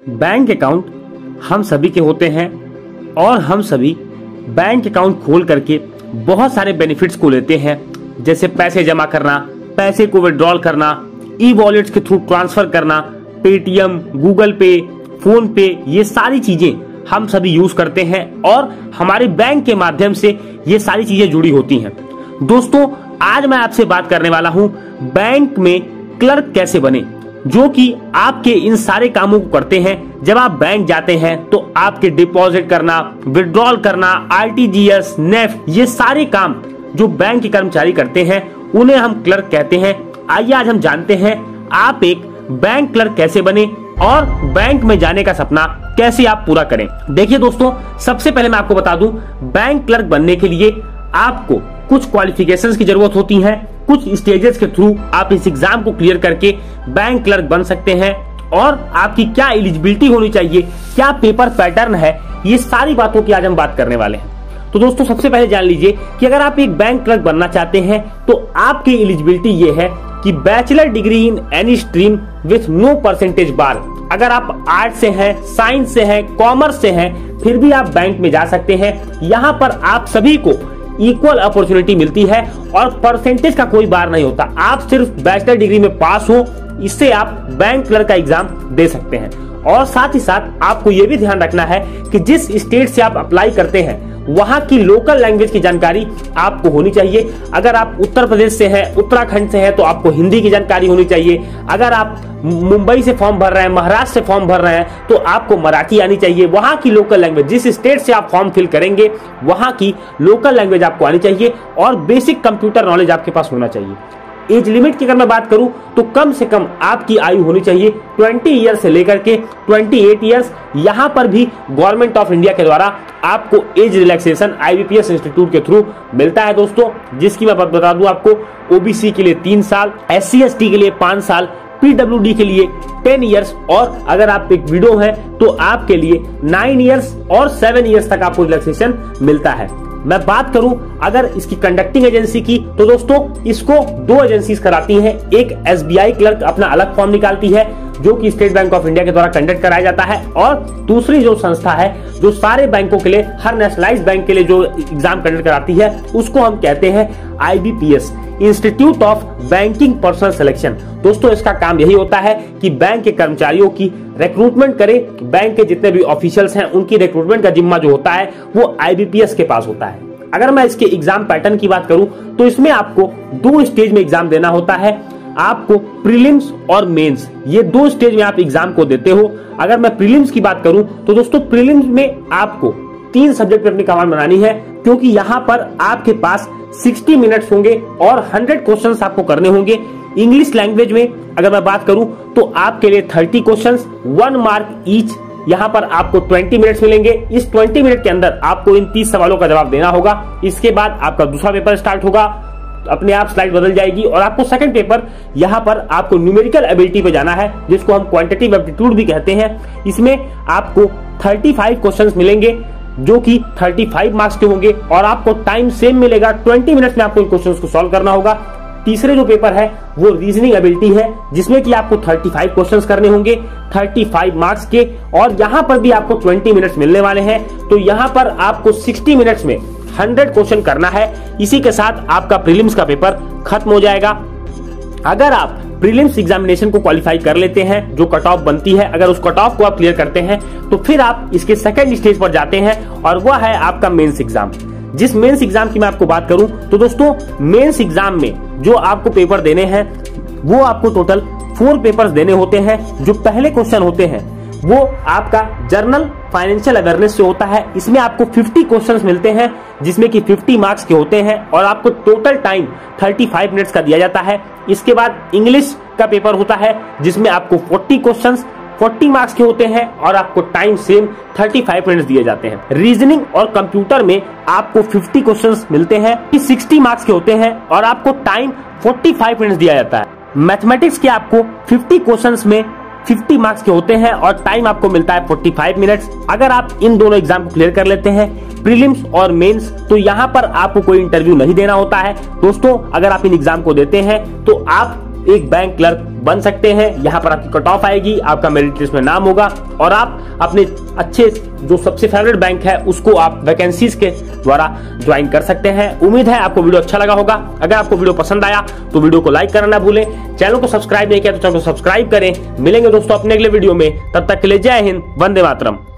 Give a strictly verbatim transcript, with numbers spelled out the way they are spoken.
Bank account हम सभी के होते हैं और हम सभी बैंक अकाउंट खोल करके बहुत सारे बेनिफिट्स को लेते हैं, जैसे पैसे जमा करना, पैसे को विड्रॉल करना, ई वॉलेट्स के थ्रू ट्रांसफर करना, Paytm, Google Pay, PhonePe, ये सारी चीजें हम सभी यूज करते हैं और हमारे बैंक के माध्यम से ये सारी चीजें जुड़ी होती हैं। दोस्तों, आज मैं आपसे बात करने वाला हूं बैंक में क्लर्क कैसे बने, जो कि आपके इन सारे कामों को करते हैं। जब आप बैंक जाते हैं तो आपके डिपॉजिट करना, विड्रॉल करना, आरटीजीएस, नेफ्ट, ये सारे काम जो बैंक के कर्मचारी करते हैं उन्हें हम क्लर्क कहते हैं। आइए आज हम जानते हैं आप एक बैंक क्लर्क कैसे बने और बैंक में जाने का सपना कैसे आप पूरा करें। देखिए दोस्तों, सबसे पहले मैं आपको बता दूं, बैंक क्लर्क बनने के लिए आपको कुछ क्वालिफिकेशंस की जरूरत होती है। कुछ स्टेजेस के थ्रू आप इस एग्जाम को क्लियर करके बैंक क्लर्क बन सकते हैं और आपकी क्या एलिजिबिलिटी होनी चाहिए, क्या पेपर पैटर्न है, ये सारी बातों की आज हम बात करने वाले हैं। तो दोस्तों, सबसे पहले जान लीजिए कि अगर आप एक बैंक क्लर्क बनना चाहते हैं तो आपकी एलिजिबिलिटी ये है कि bachelor degree in any stream with no percentage bar. अगर आप आर्ट से हैं, साइंस से हैं, कॉमर्स से हैं, फिर भी आप बैंक में जा सकते हैं। यहाँ पर आप सभी को इक्वल अपॉर्चुनिटी मिलती है और परसेंटेज का कोई बार नहीं होता। आप सिर्फ बैचलर डिग्री में पास हो, इससे आप बैंक क्लर्क का एग्जाम दे सकते हैं। और साथ ही साथ आपको यह भी ध्यान रखना है कि जिस स्टेट से आप अप्लाई करते हैं वहां की लोकल लैंग्वेज की जानकारी आपको होनी चाहिए। अगर आप उत्तर प्रदेश से हैं, उत्तराखंड से हैं, तो आपको हिंदी की जानकारी होनी चाहिए। अगर आप मुंबई से फॉर्म भर रहे हैं, महाराष्ट्र से फॉर्म भर रहे हैं, तो आपको मराठी आनी चाहिए। वहां की लोकल लैंग्वेज, जिस स्टेट से आप फॉर्म फिल करेंगे वहां की लोकल लैंग्वेज आपको आनी चाहिए और बेसिक कंप्यूटर नॉलेज आपके पास होना चाहिए। एज लिमिट की अगर मैं बात करूं तो कम से कम आपकी आयु होनी चाहिए बीस ईयर से लेकर के अट्ठाईस ईयर्स। यहां पर भी गवर्नमेंट ऑफ इंडिया के द्वारा आपको एज रिलैक्सेशन आईबीपीएस इंस्टीट्यूट के थ्रू मिलता है दोस्तों, जिसकी मैं बता दूं आपको ओबीसी के लिए तीन साल, एससी एसटी के लिए पांच साल, पीडब्ल्यूडी के लिए टेन इयर्स और अगर आप एक विडो हैं तो आपके लिए नाइन इयर्स और सेवन इयर्स तक आपको रिलैक्सेशन मिलता है। मैं बात करूं अगर इसकी कंडक्टिंग एजेंसी की, तो दोस्तों इसको दो एजेंसीज कराती हैं। एक एसबीआई क्लर्क अपना अलग फॉर्म निकालती है जो कि स्टेट बैंक ऑफ इंडिया के द्वारा कंडक्ट कराया जाता है, और दूसरी जो संस्था है जो सारे बैंकों के लिए, हर नेशनलाइज्ड बैंक के लिए जो एग्जाम कंडक्ट कराती है, उसको हम कहते हैं IBPS, institute of banking personnel selection. दोस्तों, इसका काम यही होता है कि बैंक के कर्मचारियों की रिक्रूटमेंट करे। बैंक के जितने भी ऑफिशियल्स हैं उनकी रिक्रूटमेंट का जिम्मा जो होता है वो आईबीपीएस के पास होता है। अगर मैं इसके एग्जाम पैटर्न की बात करूं तो इसमें आपको दो स्टेज में एग्जाम देना होता है। आपको प्रीलिम्स और मेंस, ये दो स्टेज में आप एग्जाम को देते हो। अगर मैं प्रीलिम्स की बात करूं तो दोस्तों प्रीलिम्स में आपको तीन सब्जेक्ट पे अपनी कमान बनानी है, क्योंकि यहाँ पर आपके पास साठ मिनट्स होंगे और सौ क्वेश्चंस आपको करने होंगे। इंग्लिश लैंग्वेज में अगर मैं बात करूं तो आपके लिए तीस क्वेश्चंस, वन मार्क ईच। यहाँ पर आपको बीस मिनट्स मिलेंगे। इस बीस मिनट के अंदर आपको इन तीस सवालों का जवाब देना होगा। इसके बाद आपका दूसरा पेपर स्टार्ट होगा, अपने आप स्लाइड बदल जाएगी और आपको सेकंड पेपर, यहाँ पर आपको न्यूमेरिकल एबिलिटी पे जाना है, जिसको हम क्वांटिटेटिव एप्टीट्यूड भी कहते हैं। इसमें आपको पैंतीस क्वेश्चंस मिलेंगे जो कि पैंतीस मार्क्स के होंगे और आपको टाइम सेम मिलेगा, बीस मिनट्स में आपको इन क्वेश्चंस को सॉल्व करना होगा। तीसरे जो पेपर है वो रीजनिंग एबिलिटी है, जिसमें कि आपको पैंतीस क्वेश्चंस करने होंगे पैंतीस मार्क्स के, और यहाँ पर भी आपको बीस मिनट्स मिलने वाले हैं। तो यहाँ पर आपको साठ मिनट्स में सौ क्वेश्चन करना है। इसी के साथ आपका प्रीलिम्स का पेपर खत्म हो जाएगा। अगर आप प्रीलिम्स एग्जामिनेशन को क्वालिफाई कर लेते हैं, जो कट ऑफ बनती है, अगर उस कट ऑफ को आप क्लियर करते हैं तो फिर आप इसके सेकंड स्टेज पर जाते हैं और वह है आपका मेंस एग्जाम। जिस मेंस एग्जाम की मैं आपको बात करूं तो दोस्तों मेंस एग्जाम में जो आपको पेपर देने हैं वो आपको टोटल फोर पेपर्स देने होते हैं। जो पहले क्वेश्चन होते हैं वो आपका जर्नल फाइनेंशियल अवेयरनेस से होता है। इसमें आपको पचास क्वेश्चंस मिलते हैं जिसमें कि पचास मार्क्स के होते हैं और आपको टोटल टाइम पैंतीस मिनट्स का दिया जाता है। इसके बाद इंग्लिश का पेपर होता है जिसमें आपको चालीस क्वेश्चंस चालीस मार्क्स के होते हैं और आपको टाइम सेम पैंतीस मिनट्स दिए जाते हैं। रीजनिंग और कंप्यूटर में आपको पचास क्वेश्चंस मिलते हैं, साठ मार्क्स के होते हैं और आपको टाइम पैंतालीस मिनट्स दिया जाता है। मैथमेटिक्स के आपको पचास क्वेश्चंस में पचास मार्क्स के होते हैं और टाइम आपको मिलता है पैंतालीस मिनट्स। अगर आप इन दोनों एग्जाम को क्लियर कर लेते हैं, प्रीलिम्स और मेंस, तो यहाँ पर आपको कोई इंटरव्यू नहीं देना होता है। दोस्तों, अगर आप इन एग्जाम को देते हैं तो आप एक बैंक क्लर्क बन सकते हैं। यहाँ पर आपकी कट ऑफ आएगी, आपका मेरिट लिस्ट में नाम होगा और आप अपने अच्छे जो सबसे फेवरेट बैंक है उसको आप वैकेंसीज के द्वारा ज्वाइन कर सकते हैं। उम्मीद है आपको वीडियो अच्छा लगा होगा। अगर आपको वीडियो पसंद आया तो वीडियो को लाइक करना ना भूलें। चैनल को सब्सक्राइब नहीं किया तो चैनल को सब्सक्राइब करें। मिलेंगे दोस्तों अपने अगले वीडियो में, तब तक के लिए जय हिंद, वंदे मातरम।